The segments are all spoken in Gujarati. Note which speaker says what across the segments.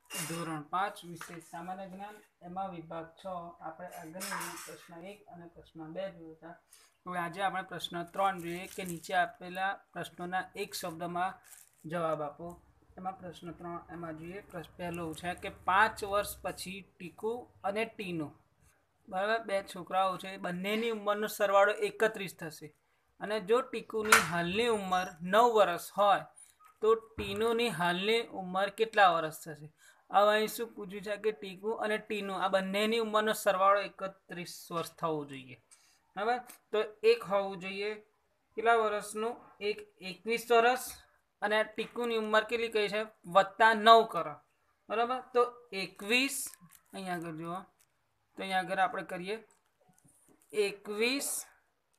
Speaker 1: ધોરણ 5 વિષય સામાન્ય જ્ઞાન એમાં વિભાગ 6 આપણે આગળની પ્રશ્ન 1 અને પ્રશ્ન 2 જોયા. હવે આજે આપણે પ્રશ્ન 3 જોઈએ કે નીચે આપેલા પ્રશ્નોના એક શબ્દમાં જવાબ આપો. એમાં પ્રશ્ન 3 એમાં જોઈએ. પ્રશ્ન પહેલો છે કે 5 વર્ષ પછી ટીકુ અને ટીનુ બરાબર બે છોકરાઓ છે, બંનેની ઉંમરનો સરવાળો 31 થશે અને જો ટીકુની હાલની ઉંમર 9 વર્ષ હોય તો ટીનુની હાલની ઉંમર કેટલા વર્ષ થશે. હવે અહીં શું પૂછ્યું છે કે ટીકુ અને ટીનુ આ બંનેની ઉંમરનો સરવાળો 31 વર્ષ થવો જોઈએ. બરાબર, તો એક હોવું જોઈએ કેટલા વર્ષનું, એક 21 વર્ષ અને ટીકુની ઉંમર કેટલી કહી છે +9 કરો. બરાબર, તો 21 અહીંયા આગળ જુઓ, તો અહીંયા આગળ આપણે કરીએ 21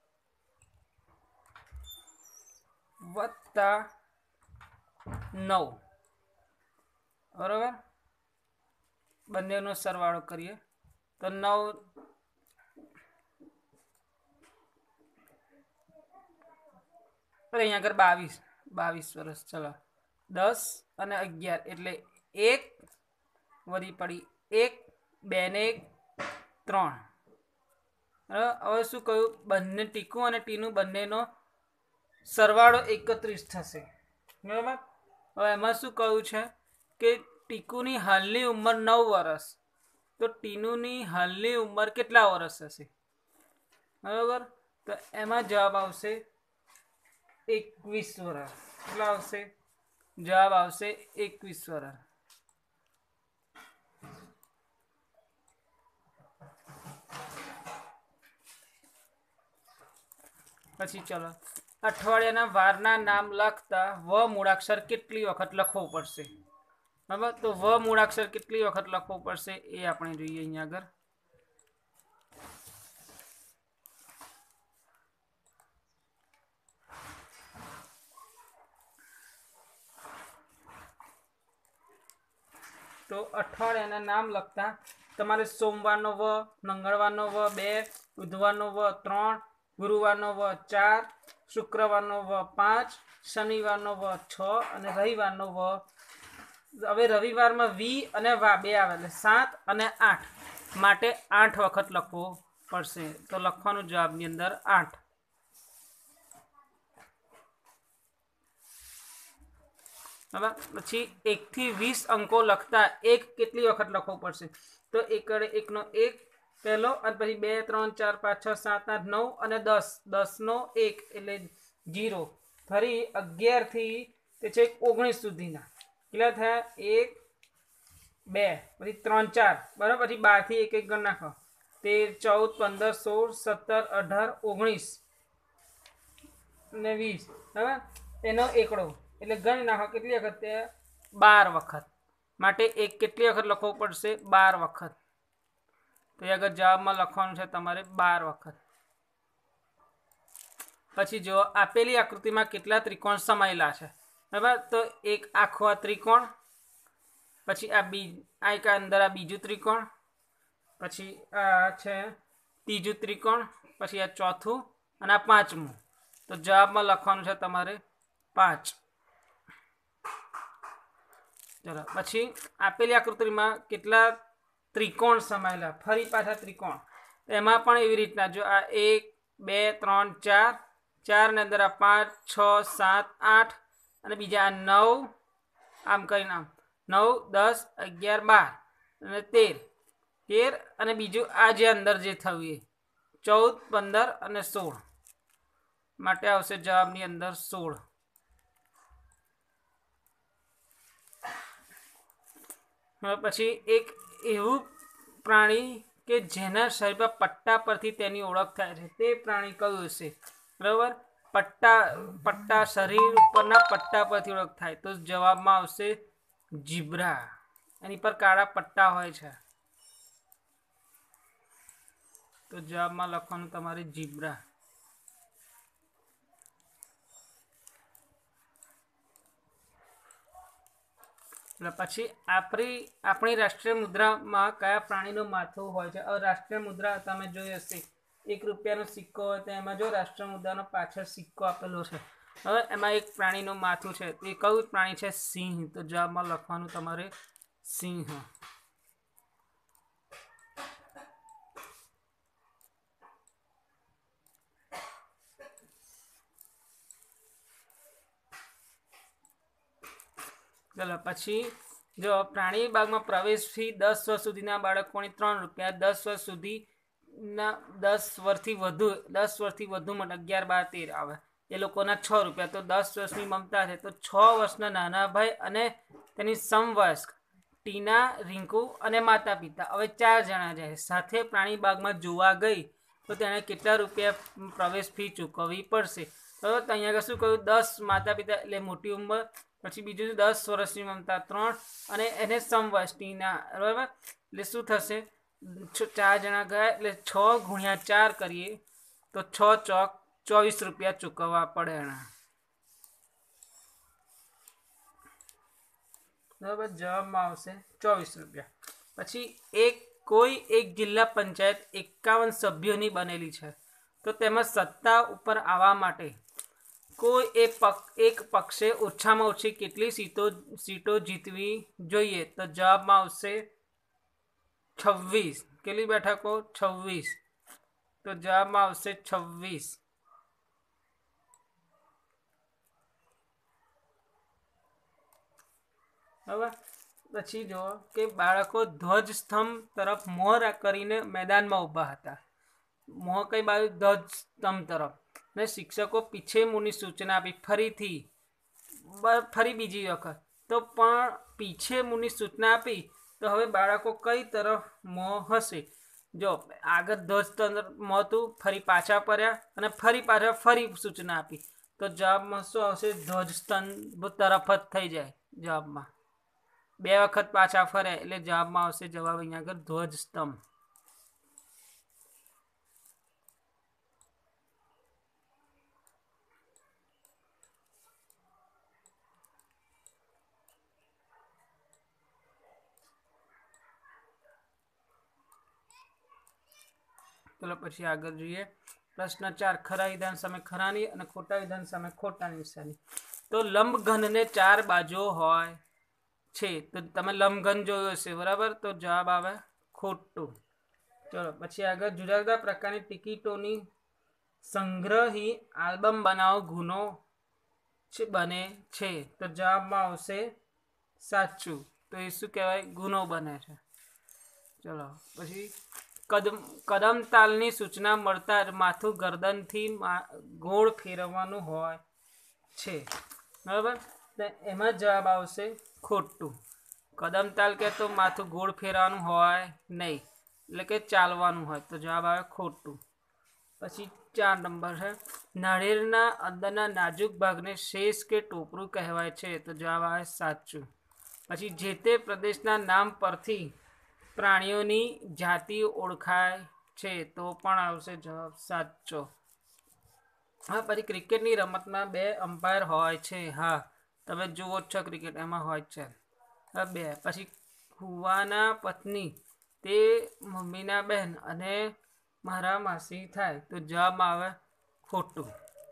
Speaker 1: + 9 બરાબર, બંનેનો સરવાળો કરીએ તો 9 અહીંયા આગળ 22 વર્ષ. ચલો 10 અને 11 એટલે 1 વધી પડી 1 2 ને 1 3. હવે શું કહ્યું, બંને ટીકુ અને ટીનુ બંનેનો સરવાળો 31 થશે. બરાબર, હવે એમાં શું કહ્યું છે કે ટીકુની હાલની ઉંમર 9 વર્ષ, તો ટીનુની હાલની ઉંમર કેટલા વર્ષ હશે. બરાબર, તો એમાં જવાબ આવશે 21 વર્ષ. કેટલા આવશે? જવાબ આવશે 21 વર્ષ. પછી ચલો, અઠવાડિયાના વારના નામ લખતા વ મૂળાક્ષર કેટલી વખત લખવો પડશે. બરાબર, તો વ મૂળાક્ષર કેટલી વખત લખવો પડશે એ આપણે જોઈએ અહીંયા આગળ. તો અઠવાડિયાના નામ લખતા તમારે સોમવારનો વ, મંગળવારનો વ 2, બુધવારનો વ 3, ગુરુવારનો વ 4, શુક્રવારનો વ 5, શનિવારનો વ 6 અને રવિવારનો વ. હવે રવિવારમાં વી અને વા બે આવે એટલે 7 અને 8 માટે 8 વખત લખવો પડશે. તો લખવાનું જવાબની અંદર 8. બરાબર, પછી 1 થી 20 અંકો લખતા 1 કેટલી વખત લખવો પડશે, તો એકડે 1 નો 1 પહેલો અને પછી 2 3 4 5 6 7 8 9 અને 10, 10 નો 1 એટલે 0. ફરી 11 થી તે છે 19 સુધીના કેટલા થયા 1 2 પછી 3 4 બરાબર, પછી 12 થી 1 1 ગણ નાખો 13 14 15 16 17 18 19 અને 20. બરાબર, એનો એકડો એટલે ગણી નાખો કેટલી વખત તે 12 વખત માટે 1 કેટલી વખત લખવો પડશે 12 વખત. તો એ આગળ જવાબમાં લખવાનું છે તમારે 12 વખત. પછી જો આપેલી આકૃતિમાં કેટલા ત્રિકોણ સમાયેલા છે. બરાબર, તો એક આખો આ ત્રિકોણ, પછી આ એક અંદર આ બીજું ત્રિકોણ, પછી આ છે ત્રીજું ત્રિકોણ, પછી આ ચોથું અને આ પાંચમું. તો જવાબમાં લખવાનું છે તમારે 5. ચલો, પછી આપેલી આકૃતિમાં કેટલા ત્રિકોણ સમાયેલા, ફરી પાછા ત્રિકોણ. એમાં પણ એવી રીતના જો આ 1 2 3 4, 4 ને અંદર આ 5 6 7 8 અને બીજા આ 9, આમ કરીને આમ 9 10 11 12 અને 13 અને બીજું આ જે અંદર જે થયું એ 14 15 અને 16 માટે આવશે જવાબની અંદર 16. પછી એક એવું પ્રાણી કે જેના શરીર પર પટ્ટા પરથી તેની ઓળખ થાય છે તે પ્રાણી કયું હશે. બરાબર, પટ્ટા શરીર ઉપરના પટ્ટા પરથી ઓળખ થાય તો જવાબમાં આવશે ઝીબ્રા. એની પર કાળા પટ્ટા હોય છે તો જવાબમાં લખવાનું તમારે ઝીબ્રા. પછી આપણી રાષ્ટ્રીય મુદ્રામાં કયા પ્રાણીનું માથું હોય છે. હવે રાષ્ટ્રીય મુદ્રા તમે જોઈ હશે, 1 રૂપિયાનો સિક્કો હોય તો એમાં જો રાષ્ટ્રીય મુદ્રાનો પાછળ સિક્કો આપેલો છે. હવે એમાં એક પ્રાણીનું માથું છે, એ કયું પ્રાણી છે? સિંહ. તો જવાબમાં લખવાનું તમારે સિંહ. ચલો પછી જો પ્રાણી વિભાગમાં પ્રવેશ ફી 10 વર્ષ સુધીના બાળકોની 3 રૂપિયા, 10 વર્ષ સુધીના 10 વર્ષથી વધુ માટે 11, 12, 13 આવે એ લોકોના 6 રૂપિયા. તો 10 વર્ષની મમતા છે તો 6 વર્ષના નાના ભાઈ અને તેની સમવયસ્ક ટીના, રિંકુ અને માતા પિતા, હવે 4 જણા જાય સાથે પ્રાણી બાગમાં જોવા ગઈ તો તેણે કેટલા રૂપિયા પ્રવેશ ફી ચૂકવવી પડશે? બરાબર. તો અહીંયા શું કહ્યું? 10 માતા પિતા એટલે મોટી ઉંમર, પછી બીજું 10 વર્ષની મમતા 3 અને એને સમવયસ્ક ટીના. બરાબર. એટલે શું થશે? 4 જણા ગયા એટલે 6 ગુણ્યા 4 કરીએ તો 6 ચોક 24 રૂપિયા ચૂકવવા પડે એના. બરાબર. જવાબમાં આવશે 24 રૂપિયા. પછી કોઈ એક જિલ્લા પંચાયત 51 સભ્યોની બનેલી છે તો તેમાં સત્તા ઉપર આવવા માટે કોઈ એક પક્ષે ઓછામાં ઓછી કેટલી સીટો જીતવી જોઈએ? તો જવાબમાં આવશે 26. કેટલી બેઠકો? 26. તો જવાબમાં આવશે 26. હવે પછી જો કે બાળકો ધ્વજ સ્તંભ તરફ મોં કરીને મેદાનમાં ઊભા હતા. મોં કઈ બાજુ? ધ્વજ સ્તંભ તરફ. ને શિક્ષકો પીછે મુની સૂચના આપી. ફરી બીજી વખત તો પણ પીછે મુની સૂચના આપી તો હવે બાળકો કઈ તરફ મોં હશે? જો આગળ ધ્વજ સ્તંભ મોં હતું, ફરી પાછા પડ્યા અને ફરી સૂચના આપી તો જવાબમાં શું આવશે? ધ્વજ સ્તંભ તરફ જ થઈ જાય જવાબમાં. 2 વખત પાછા ફરે એટલે જવાબમાં આવશે જવાબ અહીંયા આગળ ધ્વજ સ્તંભ. ચલો પછી આગળ જોઈએ. પ્રશ્ન 4. ખરા વિધાન સામે ખરાની અને ખોટા વિધાન સામે ખોટાની નિશાની. તો લંબઘનને 4 બાજુઓ હોય છે તો તમે લંબઘન જોયો હશે. બરાબર. તો જવાબ આવે ખોટું. ચલો પછી આગળ. જુદા જુદા પ્રકારની ટિકિટોની સંગ્રહી આલ્બમ બનાવો ગુનો બને છે તો જવાબમાં આવશે સાચું. તો એ શું કહેવાય? ગુનો બને છે. ચલો પછી કદમ તાલની સૂચના મળતા માથું ગરદનથી ગોળ ફેરવવાનું હોય છે. બરાબર. એમાં જવાબ આવશે ખોટું. કદમ તાલ કે તો માથું ગોળ ફેરવાનું હોય નહીં, એટલે કે ચાલવાનું હોય. તો જવાબ આવે ખોટું. પછી 4 નંબર છે. નાળિયેરના અંદરના નાજુક ભાગને શેષ કે ટોપરું કહેવાય છે તો જવાબ આવે સાચું. પછી જે તે પ્રદેશના નામ પરથી પ્રાણીઓની જાતિ ઓળખાય છે તો પણ આવશે જવાબ સાચો. હા પછી ક્રિકેટની રમતમાં 2 અમ્પાયર હોય છે. હા તમે જુઓ છો ક્રિકેટ એમાં હોય છે 2. પછી ફુવાના પત્ની તે મમ્મીના બહેન અને મારા માસી થાય તો જવાબ આવે ખોટું.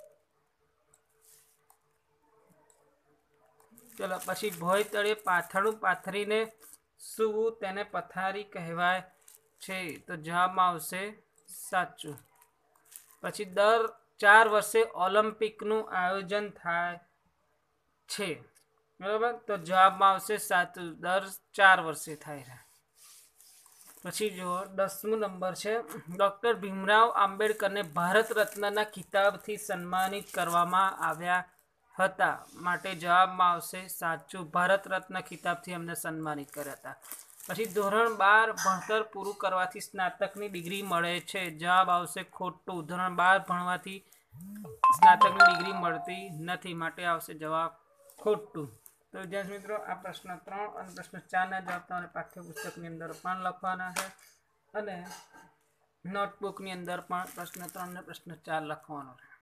Speaker 1: ચલો પછી ભોય તળે પાથરણું પાથરીને સૂવું તેને પથારી કહેવાય છે તો જવાબમાં આવશે સાચું. પછી દર 4 વર્ષે ઓલિમ્પિકનું આયોજન થાય છે. બરાબર. તો જવાબમાં આવશે સાચું. દર 4 વર્ષે થાય છે. પછી જો 10મો નંબર છે. ડૉક્ટર ભીમરાવ આંબેડકરને ભારત રત્નના ખિતાબથી સન્માનિત કરવામાં આવ્યા હતા માટે જવાબમાં આવશે સાચું. ભારત રત્ન ખિતાબથી અમને સન્માનિત કર્યા હતા. પછી ધોરણ 12 ભણતર પૂરું કરવાથી સ્નાતકની ડિગ્રી મળે છે. જવાબ આવશે ખોટું. ધોરણ 12 ભણવાથી સ્નાતકની ડિગ્રી મળતી નથી માટે આવશે જવાબ ખોટું. તો વિદ્યાર્થી મિત્રો આ પ્રશ્ન 3 અને પ્રશ્ન 4ના જવાબ તમારે પાઠ્યપુસ્તકની અંદર પણ લખવાના છે અને નોટબુકની અંદર પણ પ્રશ્ન 3 અને પ્રશ્ન 4 લખવાનો છે.